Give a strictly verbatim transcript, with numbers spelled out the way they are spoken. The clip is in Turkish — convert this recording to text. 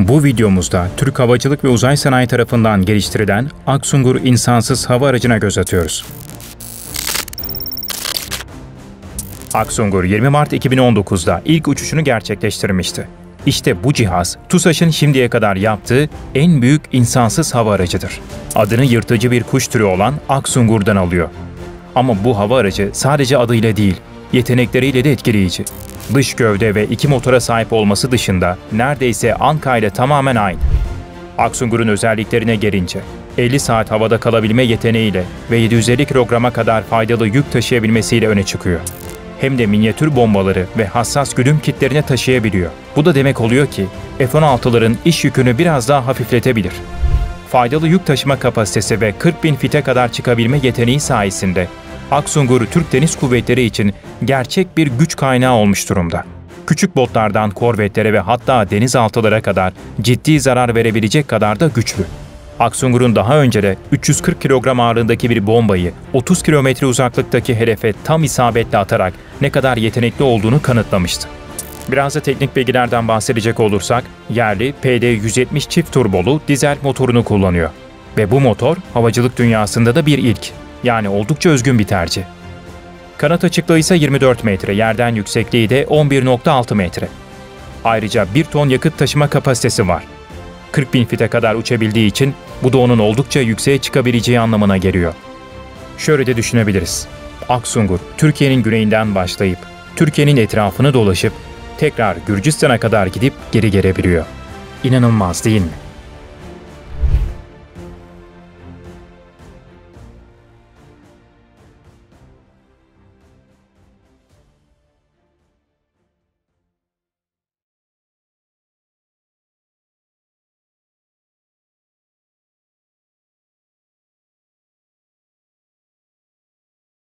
Bu videomuzda Türk Havacılık ve Uzay Sanayi tarafından geliştirilen Aksungur insansız hava aracına göz atıyoruz. Aksungur yirmi Mart iki bin on dokuz'da ilk uçuşunu gerçekleştirmişti. İşte bu cihaz, TUSAŞ'ın şimdiye kadar yaptığı en büyük insansız hava aracıdır. Adını yırtıcı bir kuş türü olan Aksungur'dan alıyor. Ama bu hava aracı sadece adıyla değil, yetenekleriyle de etkileyici. Dış gövde ve iki motora sahip olması dışında neredeyse Anka ile tamamen aynı. Aksungur'un özelliklerine gelince, elli saat havada kalabilme yeteneğiyle ve yedi yüz elli kilograma kadar faydalı yük taşıyabilmesiyle öne çıkıyor. Hem de minyatür bombaları ve hassas güdüm kitlerini taşıyabiliyor. Bu da demek oluyor ki F on altı'ların iş yükünü biraz daha hafifletebilir. Faydalı yük taşıma kapasitesi ve kırk bin fite kadar çıkabilme yeteneği sayesinde Aksungur, Türk Deniz Kuvvetleri için gerçek bir güç kaynağı olmuş durumda. Küçük botlardan korvetlere ve hatta denizaltılara kadar ciddi zarar verebilecek kadar da güçlü. Aksungur'un daha önce de üç yüz kırk kilogram ağırlığındaki bir bombayı otuz kilometre uzaklıktaki hedefe tam isabetle atarak ne kadar yetenekli olduğunu kanıtlamıştı. Biraz da teknik bilgilerden bahsedecek olursak, yerli P D yüz yetmiş çift turbolu dizel motorunu kullanıyor. Ve bu motor havacılık dünyasında da bir ilk, yani oldukça özgün bir tercih. Kanat açıklığı ise yirmi dört metre, yerden yüksekliği de on bir nokta altı metre. Ayrıca bir ton yakıt taşıma kapasitesi var. kırk bin fite kadar uçabildiği için bu da onun oldukça yükseğe çıkabileceği anlamına geliyor. Şöyle de düşünebiliriz. Aksungur, Türkiye'nin güneyinden başlayıp, Türkiye'nin etrafını dolaşıp, tekrar Gürcistan'a kadar gidip geri gelebiliyor. İnanılmaz değil mi?